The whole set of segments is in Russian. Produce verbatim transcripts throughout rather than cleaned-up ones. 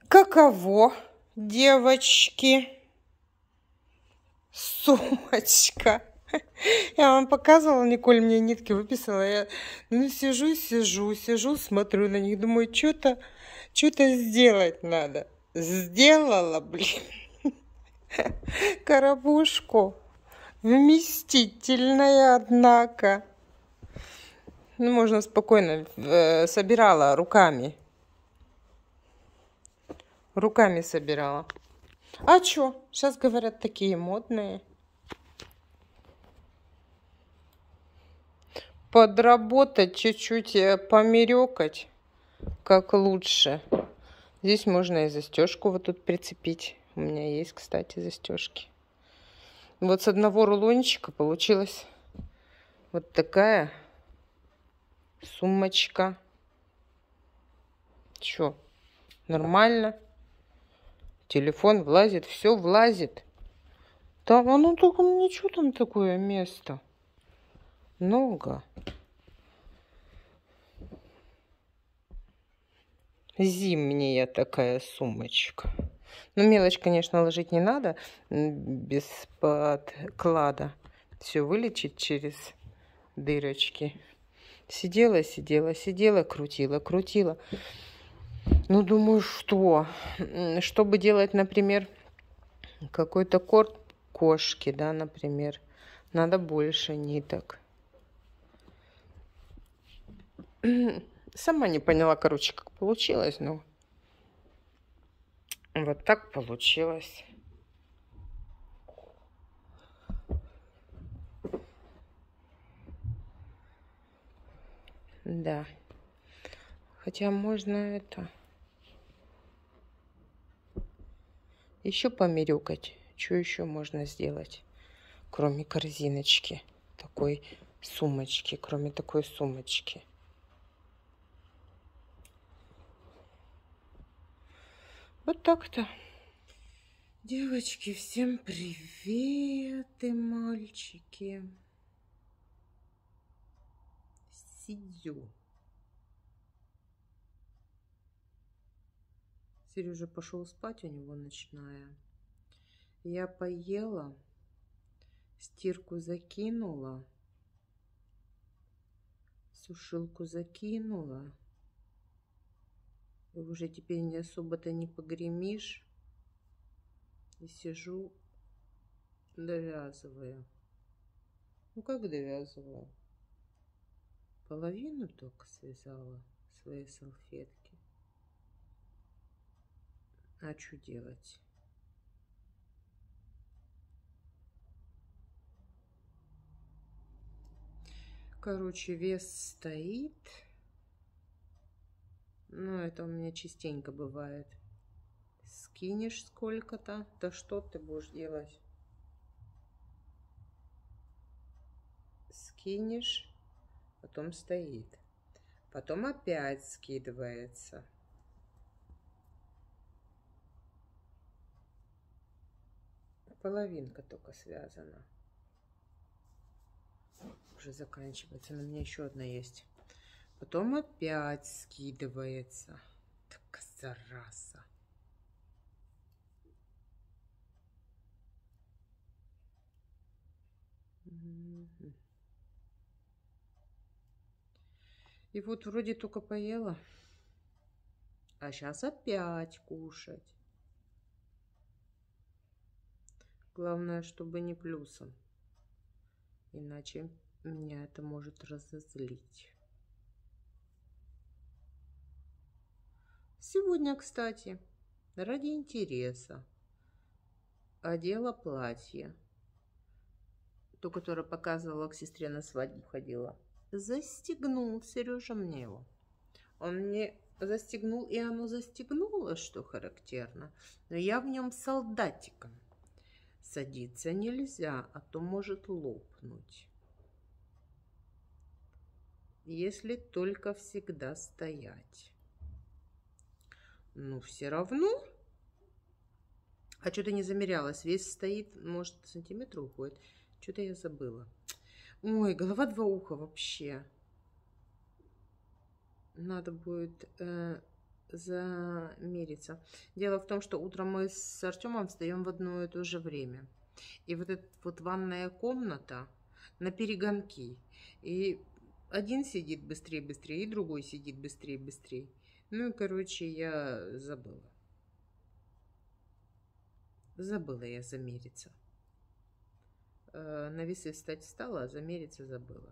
Каково, девочки? Сумочка. Я вам показывала, Николь мне нитки выписала. Я ну, сижу, сижу, сижу, смотрю на них, думаю, что-то что-то сделать надо. Сделала, блин. Коробушку. Вместительная, однако. Ну, можно спокойно. Э, собирала руками. Руками собирала. А чё? Сейчас, говорят, такие модные. Подработать чуть-чуть, померёкать, как лучше. Здесь можно и застежку вот тут прицепить. У меня есть, кстати, застежки. Вот с одного рулончика получилась вот такая сумочка. Чё? Нормально. Телефон влазит, все влазит. Там, а ну только ничего там такое место. Много. Зимняя такая сумочка. Ну, мелочь, конечно, ложить не надо без подклада. Все вылечить через дырочки. Сидела, сидела, сидела, крутила, крутила. Ну, думаю, что? Чтобы делать, например, какой-то корт кошки, да, например, надо больше ниток. Сама не поняла, короче, как получилось, но вот так получилось. Да. Хотя можно это еще померюкать. Что еще можно сделать, кроме корзиночки, такой сумочки, кроме такой сумочки? Вот так-то. Девочки, всем привет, и мальчики. Сидю. Сережа пошел спать, у него ночная. Я поела, стирку закинула, сушилку закинула. И уже теперь не особо-то не погремишь. И сижу, довязываю. Ну как довязываю? Половину только связала свои салфетки. А что делать? Короче, вес стоит. Ну, это у меня частенько бывает. Скинешь сколько-то, да что ты будешь делать? Скинешь, потом стоит. Потом опять скидывается. Половинка только связана. Уже заканчивается, но у меня еще одна есть. Потом опять скидывается. Так зараза. И вот вроде только поела. А сейчас опять кушать. Главное, чтобы не плюсом. Иначе меня это может разозлить. Сегодня, кстати, ради интереса одела платье. То, которое показывала, к сестре на свадьбу ходила. Застегнул Сережа мне его. Он мне застегнул, и оно застегнуло, что характерно. Но я в нем солдатиком. Садиться нельзя, а то может лопнуть. Если только всегда стоять. Ну, все равно. А что-то не замерялась. Вес стоит, может, сантиметр уходит. Что-то я забыла. Ой, голова два уха вообще. Надо будет э, замериться. Дело в том, что утром мы с Артемом встаем в одно и то же время. И вот эта вот ванная комната на перегонки. И один сидит быстрее, быстрее, и другой сидит быстрее, быстрее. Ну и, короче, я забыла. Забыла я замериться. На весы встать встала, а замериться забыла.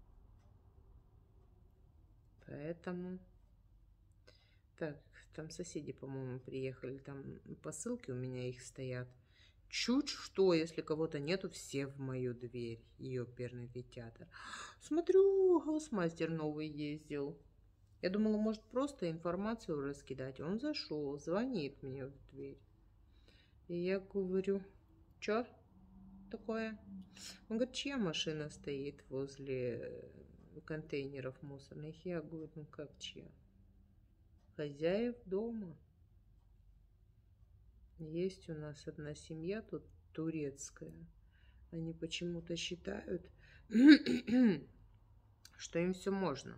Поэтому... Так, там соседи, по-моему, приехали. Там посылки у меня их стоят. Чуть что, если кого-то нету, все в мою дверь. Ее оперный театр. Смотрю, Хаусмастер новый ездил. Я думала, может, просто информацию раскидать. Он зашел, звонит мне в дверь. И я говорю, что такое? Он говорит, чья машина стоит возле контейнеров мусорных? Я говорю, ну как чья? Хозяев дома. Есть у нас одна семья тут турецкая. Они почему-то считают, что им все можно.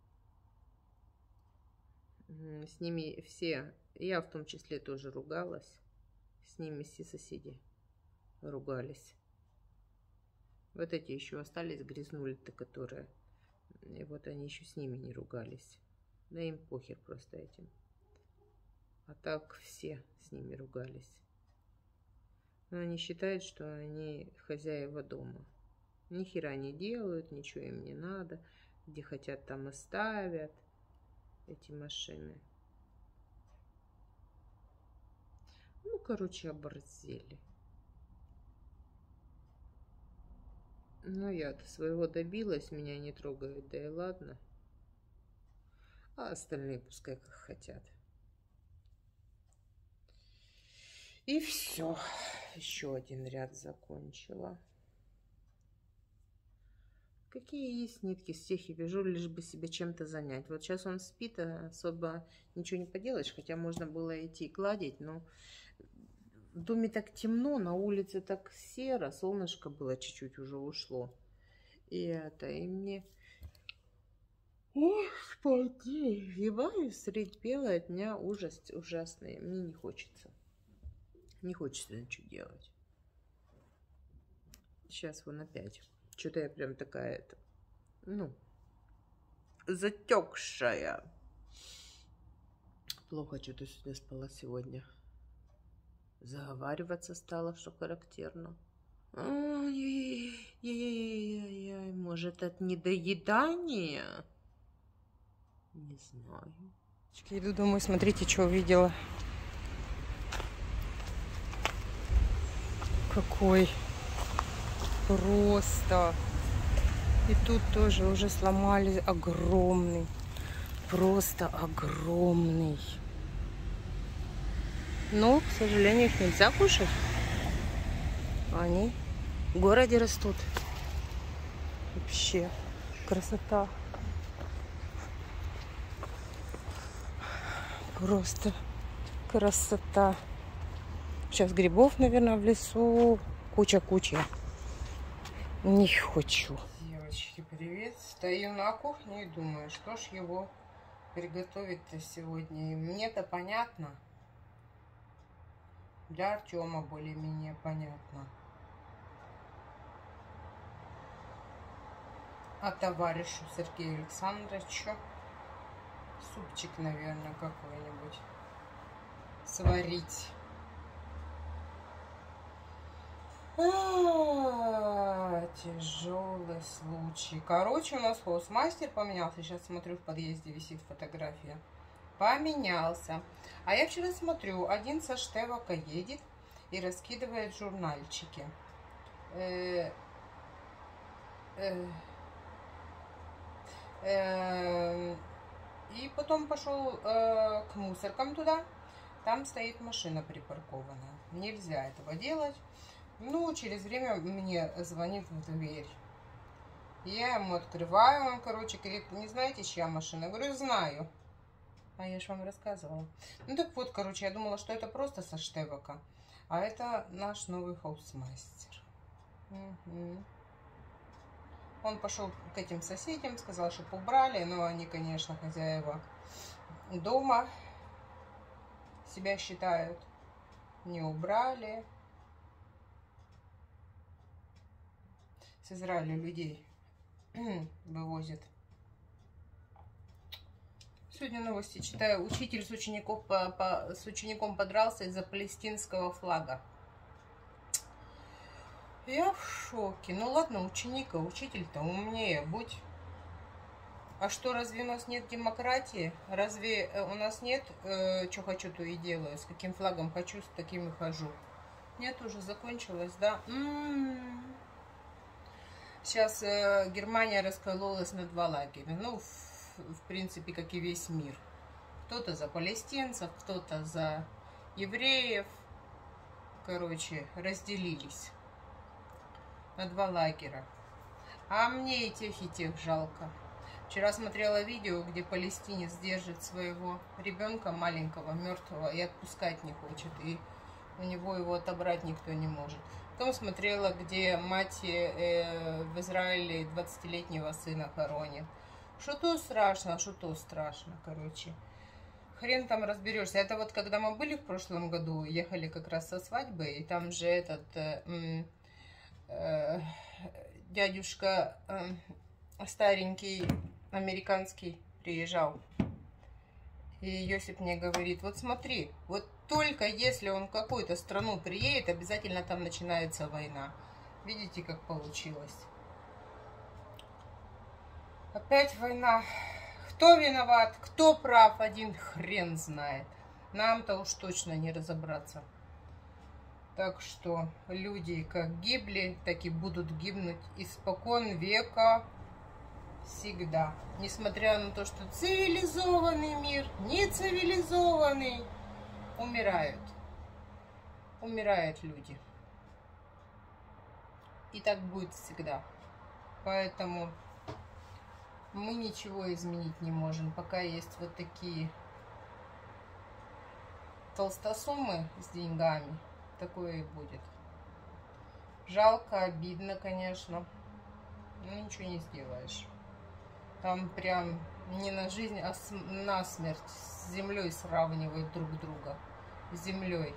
С ними все, я в том числе тоже ругалась. С ними все соседи ругались. Вот эти еще остались грязнули-то, которые. И вот они еще с ними не ругались. Да им похер просто этим. А так все с ними ругались. Но они считают, что они хозяева дома. Ни хера не делают, ничего им не надо. Где хотят, там и ставят эти машины. Ну, короче, оборзели. Ну, я-то своего добилась, меня не трогают, да и ладно. А остальные пускай как хотят. И все. Еще один ряд закончила. Какие есть нитки, с тех и вяжу, лишь бы себе чем-то занять. Вот сейчас он спит, а особо ничего не поделаешь. Хотя можно было идти гладить, но в доме так темно, на улице так серо. Солнышко было чуть-чуть уже ушло. И это, и мне... Господи, виваю средь бела дня, ужас ужасный. Мне не хочется. Не хочется ничего делать. Сейчас вон опять. Что-то я прям такая, это, ну, затекшая. Плохо что-то сегодня спала сегодня. Заговариваться стала, что характерно. Ой-ой-ой-ой-ой, может, от недоедания? Не знаю. Иду домой, смотрите, что увидела. Какой просто. И тут тоже уже сломали огромный. Просто огромный. Но, к сожалению, их нельзя кушать. Они в городе растут. Вообще красота. Просто красота. Сейчас грибов, наверное, в лесу. Куча-куча. Не хочу. Девочки, привет. Стою на кухне и думаю, что ж его приготовить-то сегодня. И мне-то понятно. Для Артема более-менее понятно. А товарищу Сергею Александровичу супчик, наверное, какой-нибудь сварить. А, тяжелый случай. Короче, у нас Хаусмастер поменялся. Сейчас смотрю, в подъезде висит фотография. Поменялся. А я вчера смотрю, один со Штевака едет и раскидывает журнальчики. Э, э, э, и потом пошел э, к мусоркам туда. Там стоит машина припаркованная. Нельзя этого делать. Ну, через время мне звонит в дверь. Я ему открываю, он, короче, говорит, не знаете, чья машина? Я говорю, знаю. А я же вам рассказывала. Ну, так вот, короче, я думала, что это просто со Штевака. А это наш новый Хаусмастер. Угу. Он пошел к этим соседям, сказал, чтобы убрали. Но они, конечно, хозяева дома. себя считают. Не убрали. С Израиля людей вывозят. Сегодня новости читаю. Учитель с, учеников по, по, с учеником подрался из-за палестинского флага. Я в шоке. Ну ладно, ученика, учитель-то умнее будь. А что, разве у нас нет демократии? Разве у нас нет э, что хочу, то и делаю? С каким флагом хочу, с таким и хожу. Нет, уже закончилось, да? М-м-м. Сейчас э, Германия раскололась на два лагеря. Ну, в, в принципе, как и весь мир. Кто-то за палестинцев, кто-то за евреев. Короче, разделились на два лагеря. А мне и тех, и тех жалко. Вчера смотрела видео, где палестинец держит своего ребенка маленького, мертвого, и отпускать не хочет. И у него его отобрать никто не может. Потом смотрела, где мать э, в Израиле двадцатилетнего сына хоронит. Что то страшно, что то страшно, короче. Хрен там разберешься. Это вот когда мы были в прошлом году, ехали как раз со свадьбы, и там же этот э, э, дядюшка э, старенький американский приезжал. И Йосип мне говорит, вот смотри, вот только если он в какую-то страну приедет, обязательно там начинается война. Видите, как получилось? Опять война. Кто виноват, кто прав, один хрен знает. Нам-то уж точно не разобраться. Так что люди как гибли, так и будут гибнуть испокон века. Всегда. Несмотря на то, что цивилизованный мир, не цивилизованный, умирают. Умирают люди. И так будет всегда. Поэтому мы ничего изменить не можем. Пока есть вот такие толстосумы с деньгами, такое и будет. Жалко, обидно, конечно. Но ничего не сделаешь. Там прям не на жизнь, а на смерть с землей сравнивают друг друга. С землей.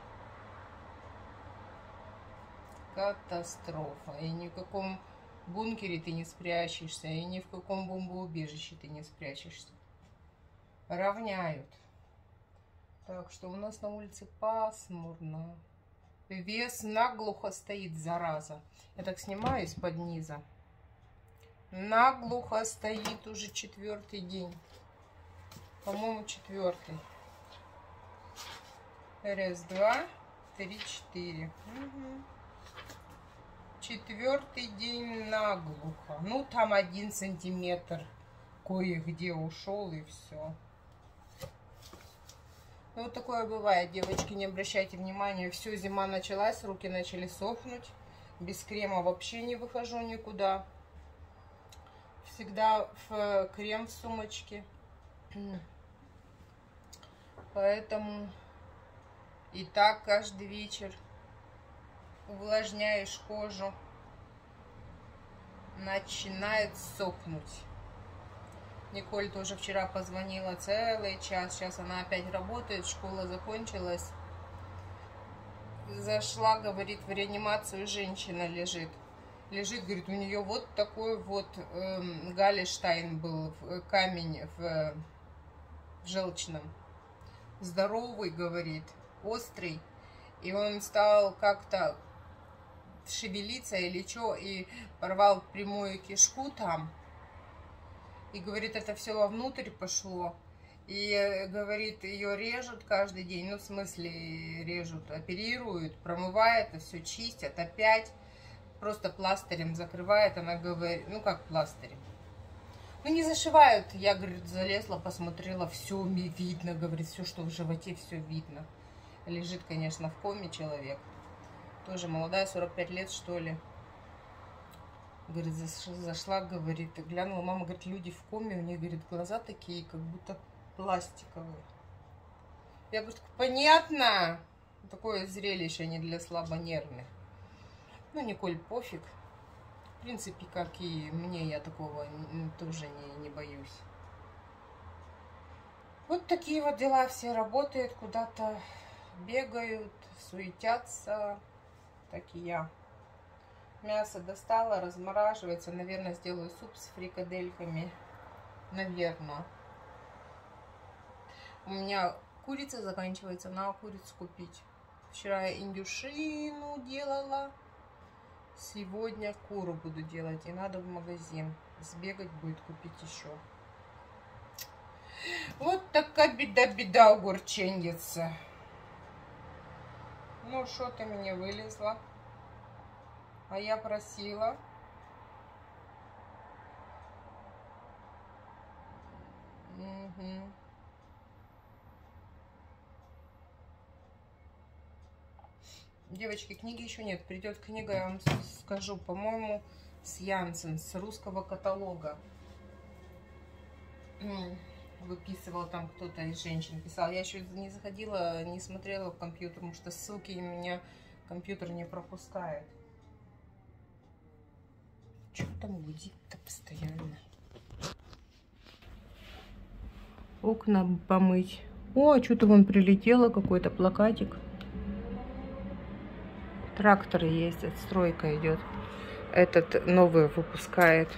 Катастрофа. И ни в каком бункере ты не спрячешься, и ни в каком бомбоубежище ты не спрячешься. Равняют. Так что у нас на улице пасмурно. Вес наглухо стоит, зараза. Я так снимаю из-под низа. Наглухо стоит уже четвертый день. По-моему, четвертый. Раз, два, три, четыре. Угу. Четвертый день наглухо. Ну, там один сантиметр кое-где ушел, и все. Ну, вот такое бывает, девочки, не обращайте внимания. Все, зима началась, руки начали сохнуть. Без крема вообще не выхожу никуда. Всегда в крем в сумочке. Поэтому и так каждый вечер увлажняешь кожу. Начинает сохнуть. Николь тоже вчера позвонила целый час. Сейчас она опять работает. Школа закончилась. Зашла, говорит, в реанимацию женщина лежит. Лежит, говорит, у нее вот такой вот э, Галлштейн был, камень в, в желчном. Здоровый, говорит, острый. И он стал как-то шевелиться или что, и порвал прямую кишку там. И, говорит, это все вовнутрь пошло. И, говорит, ее режут каждый день. Ну, в смысле, режут, оперируют, промывают, это все чистят опять. Просто пластырем закрывает, она говорит, ну как пластырем. Ну не зашивают, я, говорит, залезла, посмотрела, все видно, говорит, все, что в животе, все видно. Лежит, конечно, в коме человек. Тоже молодая, сорок пять лет, что ли. Говорит, зашла, говорит, глянула, мама, говорит, люди в коме, у них, говорит, глаза такие, как будто пластиковые. Я говорю, понятно, такое зрелище не для слабонервных. Ну, Николь, пофиг. В принципе, как и мне, я такого тоже не, не боюсь. Вот такие вот дела, все работают, куда-то бегают, суетятся, так и я. Мясо достала, размораживается. Наверное, сделаю суп с фрикадельками. Наверное. У меня курица заканчивается, надо курицу купить. Вчера я индюшину делала. Сегодня куру буду делать. И надо в магазин сбегать будет купить еще. Вот такая беда-беда огурченьица. Ну, что ты мне вылезла? А я просила. Угу. Девочки, книги еще нет. Придет книга, я вам скажу, по-моему, с Янсен, с русского каталога. Выписывал там кто-то из женщин, писал. Я еще не заходила, не смотрела в компьютер, потому что ссылки у меня компьютер не пропускает. Что там гудит-то постоянно? Окна помыть. О, а что-то вон прилетело, какой-то плакатик. Тракторы ездят, стройка идет. Этот новый выпускает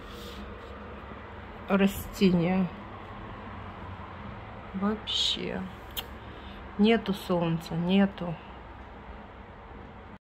растения. Вообще нету солнца, нету.